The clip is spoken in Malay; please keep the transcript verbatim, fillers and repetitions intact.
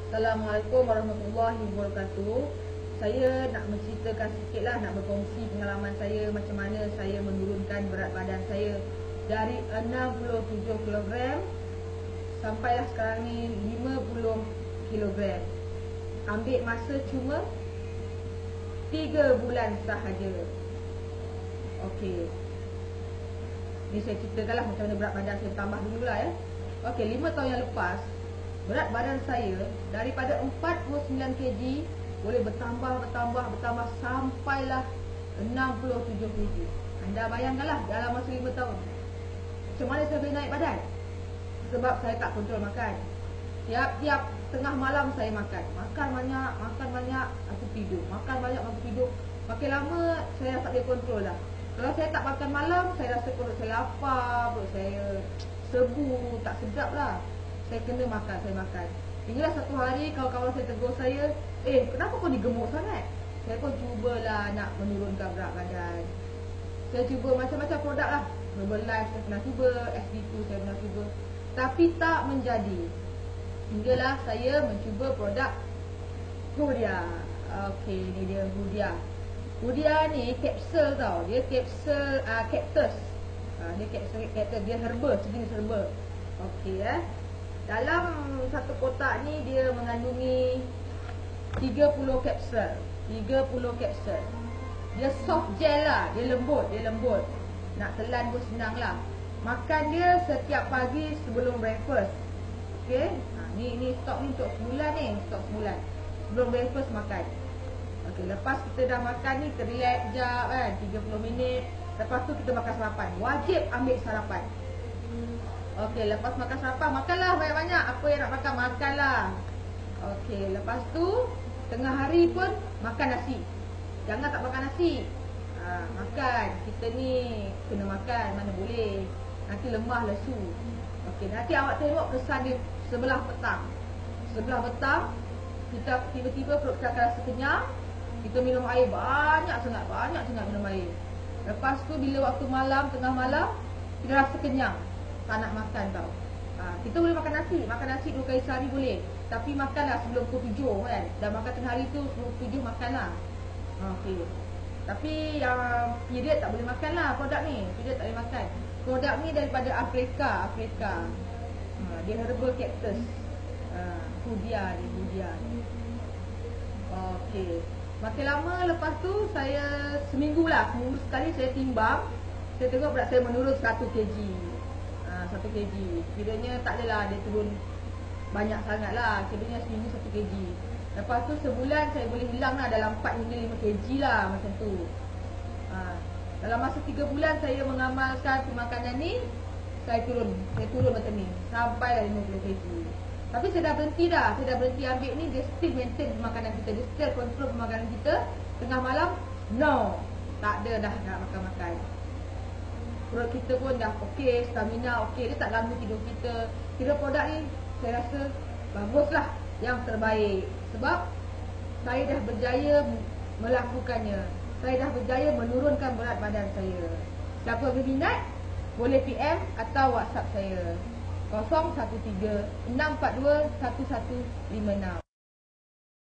Assalamualaikum warahmatullahi wabarakatuh. Saya nak menceritakan sikit lah, nak berkongsi pengalaman saya macam mana saya menurunkan berat badan saya dari enam puluh tujuh kilogram sampailah sekarang ni lima puluh kilogram. Ambil masa cuma tiga bulan sahaja. Okey, ni saya ceritakanlah macam mana berat badan saya bertambah dululah ya. Okey, lima tahun yang lepas berat badan saya daripada empat puluh sembilan kilogram boleh bertambah, bertambah, bertambah sampailah enam puluh tujuh kilogram. Anda bayangkanlah dalam masa lima tahun macam mana saya boleh naik badan. Sebab saya tak kontrol makan. Tiap-tiap tengah malam saya makan. Makan banyak, makan banyak, aku tidur. Makan banyak, aku tidur. Makin lama saya tak boleh kontrol dah. Kalau saya tak makan malam, saya rasa perut saya lapar, perut saya sebu, tak sedap lah. Saya kena makan, saya makan. Hinggalah satu hari kawan-kawan saya tegur saya, Eh, kenapa kau ni gemuk sangat? Saya pun cubalah nak menurunkan berat badan. Saya cuba macam-macam produk lah. Herbalife saya pernah cuba, S B two saya pernah cuba. Tapi tak menjadi. Hinggalah saya mencuba produk Hudia. Okey, ni dia Hudia. Hudia ni kapsul tau. Dia kapsul uh, cactus. Uh, dia kapsul cactus, dia herba, sejenis herba. Okey eh. Dalam satu kotak ni dia mengandungi tiga puluh kapsul. tiga puluh kapsul. Dia soft gel lah, dia lembut, dia lembut. Nak telan pun senang lah. Makan dia setiap pagi sebelum breakfast. Okey, ha, ni ni stok ni untuk sebulan ni, stok sebulan. Sebelum breakfast makan. Okey, lepas kita dah makan ni, kita relax sekejap kan, tiga puluh minit. Lepas tu kita makan sarapan. Wajib ambil sarapan. Okey, lepas makan sarapan, makanlah banyak-banyak. Apa yang nak makan, makanlah. Okey, lepas tu tengah hari pun makan nasi. Jangan tak makan nasi. Ha, makan. Kita ni kena makan, mana boleh. Nanti lemah lesu. Okey, nanti awak tengok kesan dia sebelah petang. Sebelah petang, kita tiba-tiba perut kita akan rasa kenyang. Kita minum air banyak sangat, banyak sangat minum air. Lepas tu bila waktu malam, tengah malam, kita rasa kenyang. Tak nak makan tau. Ha, kita boleh makan nasi. Makan nasi dua kali sehari boleh. Tapi makanlah sebelum pukul tujuh kan. Dah makan tengah hari tu sebelum pukul tujuh makanlah. Ha, okey. Tapi yang period tak boleh makan lah produk ni. Period tak boleh makan. Produk ni daripada Afrika. Afrika. Ha, dia herbal cactus. Ha, Hudia ni. Hudia ni. Okey. Makin lama lepas tu saya seminggu lah. Seminggu sekali saya timbang. Saya tengok berat saya menurun seratus kilogram. satu kilogram. Kiranya tak adalah dia turun banyak sangat lah. Kiranya seminggu satu kilogram. Lepas tu sebulan saya boleh hilang lah dalam empat hingga lima kilogram lah macam tu. Ha, dalam masa tiga bulan saya mengamalkan pemakanan ni, saya turun. Saya turun macam ni. Sampai lah lima puluh kilogram. Tapi saya dah berhenti dah. Saya dah berhenti ambil ni. Dia still maintain pemakanan kita. Dia still control pemakanan kita. Tengah malam, no. Tak ada dah nak makan-makan. Perut kita pun dah okey, stamina okey, dia tak ganggu tidur kita. Kira produk ni saya rasa baguslah, yang terbaik. Sebab saya dah berjaya melakukannya. Saya dah berjaya menurunkan berat badan saya. Siapa berminat boleh P M atau WhatsApp saya kosong satu tiga enam empat dua satu satu lima enam.